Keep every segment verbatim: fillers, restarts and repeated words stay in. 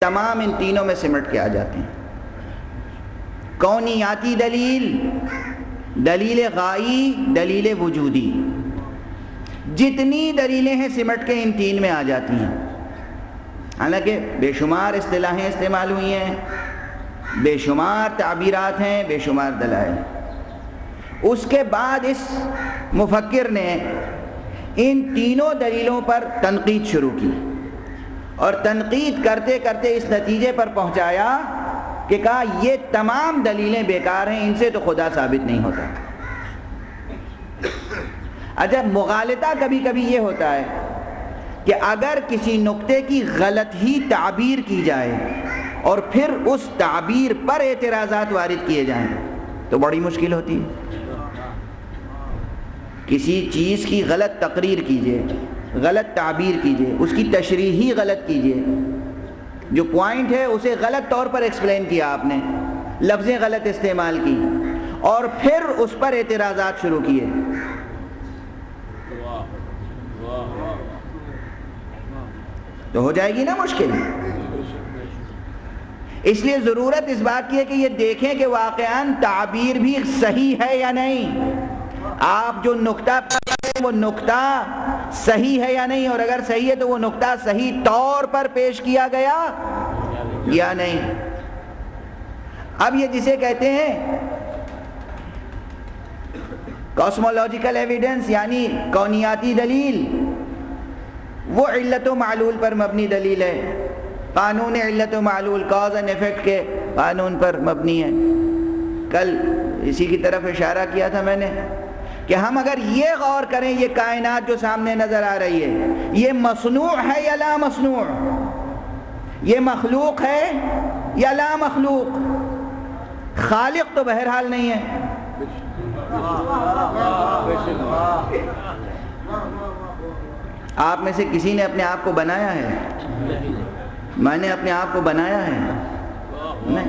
تمام ان تینوں میں سمٹ کے آ جاتے ہیں۔ کونیاتی دلیل، دلیل غائی، دلیل وجودی، جتنی دلیلیں ہیں سمٹ کے ان تین میں آ جاتی ہیں۔ حالانکہ بے شمار اصطلاحیں استعمال ہوئی ہیں، بے شمار تعبیرات ہیں، بے شمار دلائل۔ اس کے بعد اس مفکر نے ان تینوں دلیلوں پر تنقید شروع کی، اور تنقید کرتے کرتے اس نتیجے پر پہنچایا کہ کہا یہ تمام دلیلیں بیکار ہیں، ان سے تو خدا ثابت نہیں ہوتا۔ اچھا، مغالطہ کبھی کبھی یہ ہوتا ہے کہ اگر کسی نقطے کی غلط ہی تعبیر کی جائے اور پھر اس تعبیر پر اعتراضات وارد کیے جائیں تو بڑی مشکل ہوتی ہے۔ کسی چیز کی غلط تقریر کیجئے، غلط تعبیر کیجئے، اس کی تشریح ہی غلط کیجئے، جو پوائنٹ ہے اسے غلط طور پر ایکسپلین کیا آپ نے، لفظیں غلط استعمال کی، اور پھر اس پر اعتراضات شروع کیے، تو ہو جائے گی نا مشکل۔ اس لیے ضرورت اس بات کی ہے کہ یہ دیکھیں کہ واقعاً تعبیر بھی صحیح ہے یا نہیں، آپ جو نقطہ وہ نقطہ صحیح ہے یا نہیں، اور اگر صحیح ہے تو وہ نقطہ صحیح طور پر پیش کیا گیا یا نہیں۔ اب یہ جسے کہتے ہیں کاسمولوجیکل ایویڈنس، یعنی کونیاتی دلیل، وہ علت و معلول پر مبنی دلیل ہے، قانون علت و معلول، کاز اینڈ ایفیکٹ کے قانون پر مبنی ہے۔ کل اسی کی طرف اشارہ کیا تھا میں نے کہ ہم اگر یہ غور کریں یہ کائنات جو سامنے نظر آ رہی ہے یہ مصنوع ہے یا لا مصنوع، یہ مخلوق ہے یا لا مخلوق، خالق تو بہرحال نہیں ہے۔ آپ میں سے کسی نے اپنے آپ کو بنایا ہے؟ میں نے اپنے آپ کو بنایا ہے؟ نہیں۔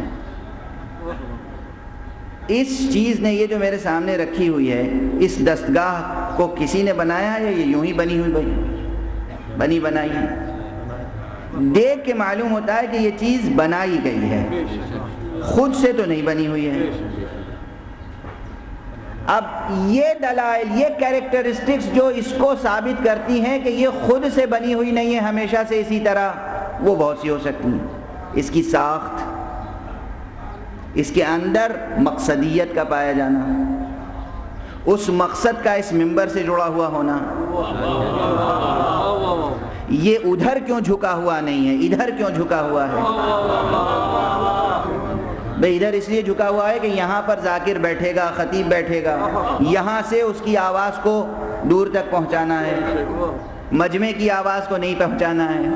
اس چیز نے، یہ جو میرے سامنے رکھی ہوئی ہے، اس دستگاہ کو کسی نے بنایا ہے یا یہ یوں ہی بنی ہوئی بھائی بنی بنائی ہے؟ دیکھ کے معلوم ہوتا ہے کہ یہ چیز بنائی گئی ہے، خود سے تو نہیں بنی ہوئی ہے۔ اب یہ دلائل، یہ کیریکٹرسٹکس جو اس کو ثابت کرتی ہیں کہ یہ خود سے بنی ہوئی نہیں ہے ہمیشہ سے اسی طرح، وہ بہت سی ہو سکتی ہیں۔ اس کی ساخت، اس کے اندر مقصدیت کا پایا جانا، اس مقصد کا اس ممبر سے جڑا ہوا ہونا، یہ ادھر کیوں جھکا ہوا نہیں ہے، ادھر کیوں جھکا ہوا ہے؟ بھئی ادھر اس لیے جھکا ہوا ہے کہ یہاں پر ذاکر بیٹھے گا، خطیب بیٹھے گا، یہاں سے اس کی آواز کو دور تک پہنچانا ہے، مجمع کی آواز کو نہیں پہنچانا ہے۔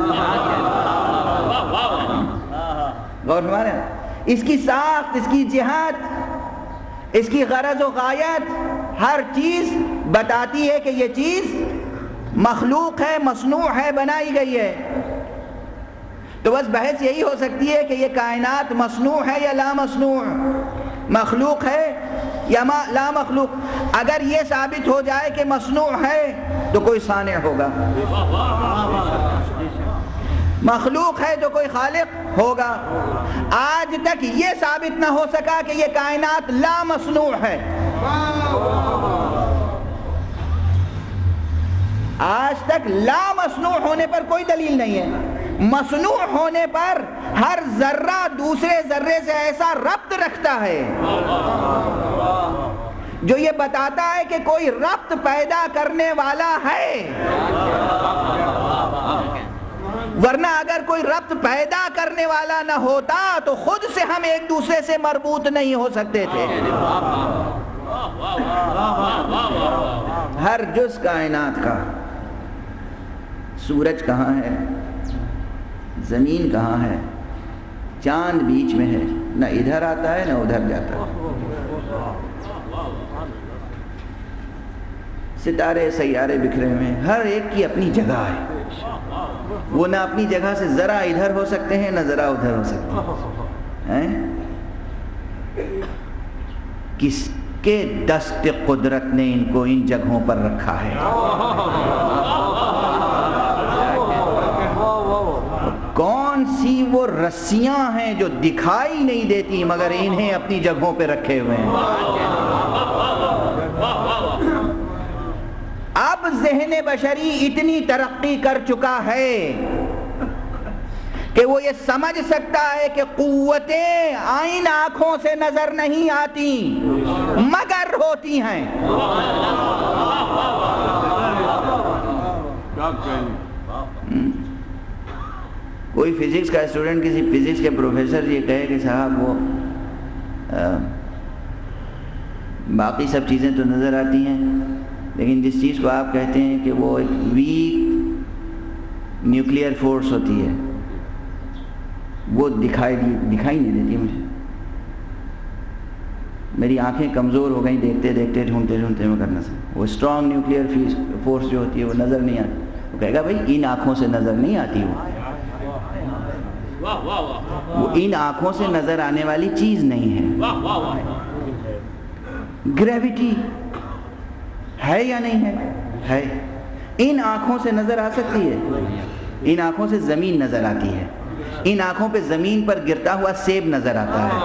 غور فرما رہے ہیں؟ اس کی ساخت، اس کی جہت، اس کی غرض و غایت، ہر چیز بتاتی ہے کہ یہ چیز مخلوق ہے، مصنوع ہے، بنائی گئی ہے۔ تو بس بحث یہی ہو سکتی ہے کہ یہ کائنات مصنوع ہے یا لا مصنوع، مخلوق ہے یا لا مخلوق۔ اگر یہ ثابت ہو جائے کہ مصنوع ہے تو کوئی صانع ہوگا، مخلوق ہے تو کوئی خالق ہوگا۔ آج تک یہ ثابت نہ ہو سکا کہ یہ کائنات لا مصنوع ہے، آج تک لا مصنوع ہونے پر کوئی دلیل نہیں ہے۔ مصنوع ہونے پر ہر ذرہ دوسرے ذرے سے ایسا ربط رکھتا ہے جو یہ بتاتا ہے کہ کوئی ربط پیدا کرنے والا ہے، ورنہ اگر کوئی ربط پیدا کرنے والا نہ ہوتا تو خود سے ہم ایک دوسرے سے مربوط نہیں ہو سکتے تھے۔ ہر جز کائنات کا، سورج کہاں ہے، زمین کہاں ہے، چاند بیچ میں ہے، نہ ادھر آتا ہے نہ ادھر جاتا ہے، ستارے سیارے بکھرے ہوئے ہیں، ہر ایک کی اپنی جگہ ہے، وہ نہ اپنی جگہ سے ذرا ادھر ہو سکتے ہیں نہ ذرا ادھر ہو سکتے ہیں۔ کس کے دست قدرت نے ان کو ان جگہوں پر رکھا ہے؟ کون سی وہ رسیاں ہیں جو دکھائی نہیں دیتی مگر انہیں اپنی جگہوں پہ رکھے ہوئے ہیں. اب ذہن بشری اتنی ترقی کر چکا ہے کہ وہ یہ سمجھ سکتا ہے کہ قوتیں آئین آنکھوں سے نظر نہیں آتی مگر ہوتی ہیں. کوئی فزکس کا اسٹوڈنٹ کسی فزکس کے پروفیسر یہ کہے کہ صاحب وہ باقی سب چیزیں تو نظر آتی ہیں لیکن جس چیز کو آپ کہتے ہیں کہ وہ ایک ویک نیوکلیئر فورس ہوتی ہے وہ دکھائی دکھائی نہیں دیتی مجھے. میری آنکھیں کمزور ہو گئیں دیکھتے دیکھتے ڈھونڈتے ڈھونڈتے میں کرنا سا. وہ اسٹرانگ نیوکلیئر فورس جو ہوتی ہے وہ نظر نہیں آتی. وہ کہے گا بھائی ان آنکھوں سے نظر نہیں آتی وہ وہ ان آنکھوں سے نظر آنے والی چیز نہیں ہے. گریویٹی ہے یا نہیں ہے؟ ہے. ان آنکھوں سے نظر آ سکتی ہے. ان آنکھوں سے زمین نظر آتی ہے. ان آنکھوں پہ زمین پر گرتا ہوا سیب نظر آتا ہے.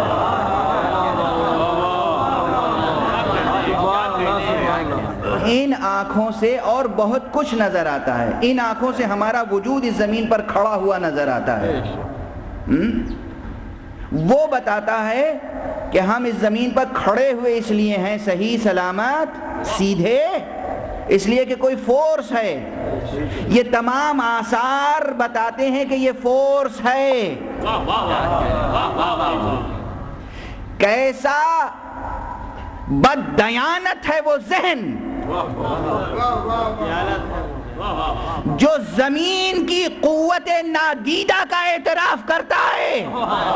ان آنکھوں سے اور بہت کچھ نظر آتا ہے. ان آنکھوں سے ہمارا وجود اس زمین پر کھڑا ہوا نظر آتا ہے. وہ بتاتا ہے کہ ہم اس زمین پر کھڑے ہوئے اس لیے ہیں صحیح سلامت سیدھے اس لیے کہ کوئی فورس ہے. یہ تمام آثار بتاتے ہیں کہ یہ فورس ہے. کیسا بددیانت ہے وہ ذہن جو زمین کی قوت نادیدہ کا اعتراف کرتا ہے.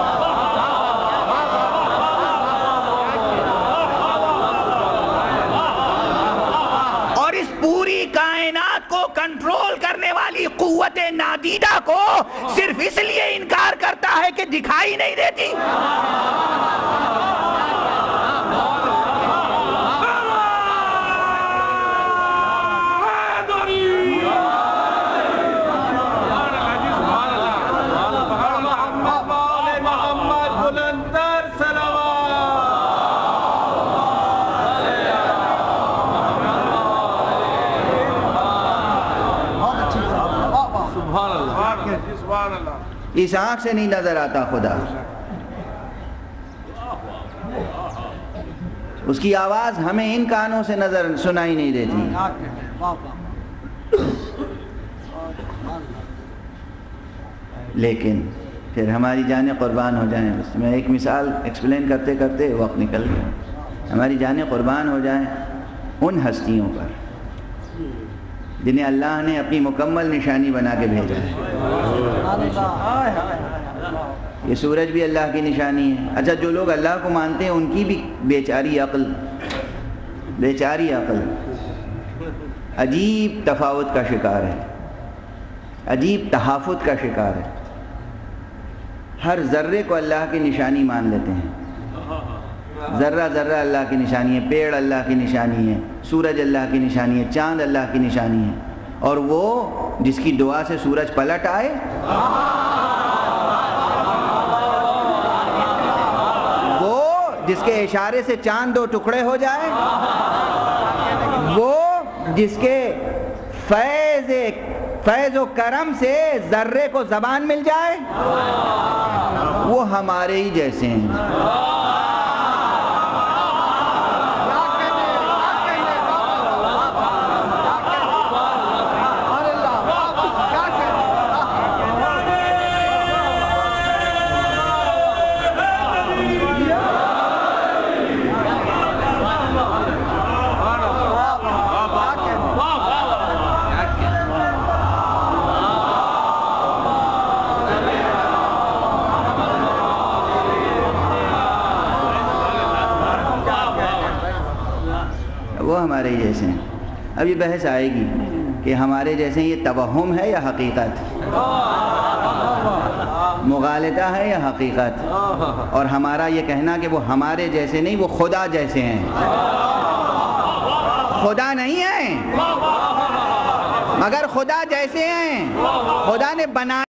اور اس پوری کائنات کو کنٹرول کرنے والی قوت نادیدہ کو صرف اس لیے انکار کرتا ہے کہ دکھائی نہیں دیتی. اس آنکھ سے نہیں نظر آتا خدا. اس کی آواز ہمیں ان کانوں سے نظر سنائی نہیں دیتی. لیکن پھر ہماری جانیں قربان ہو جائیں. بس میں ایک مثال ایکسپلین کرتے کرتے وقت نکل گیا. ہماری جانیں قربان ہو جائیں ان ہستیوں پر جنہیں اللہ نے اپنی مکمل نشانی بنا کے بھیجا ہے. یہ سورج بھی اللہ کی نشانی ہے. اچھا جو لوگ اللہ کو مانتے ہیں ان کی بھی بیچاری عقل بیچاری عقل عجیب تفاوت کا شکار ہے, عجیب تحافظ کا شکار ہے. ہر ذرے کو اللہ کی نشانی مان لیتے ہیں. ذرہ ذرہ اللہ کی نشانی ہے, پیڑ اللہ کی نشانی ہے, سورج اللہ کی نشانی ہے, چاند اللہ کی نشانی ہے. اور وہ جس کی دعا سے سورج پلٹ آئے, وہ جس کے اشارے سے چاند دو ٹکڑے ہو جائے, وہ جس کے فیض فیض و کرم سے ذرے کو زبان مل جائے, وہ ہمارے ہی جیسے ہیں. وہ ہمارے جیسے ہیں. اب یہ بحث آئے گی کہ ہمارے جیسے یہ توہم ہے یا حقیقت, مغالطہ ہے یا حقیقت. اور ہمارا یہ کہنا کہ وہ ہمارے جیسے نہیں, وہ خدا جیسے ہیں. خدا نہیں ہیں مگر خدا جیسے ہیں. خدا نے بنا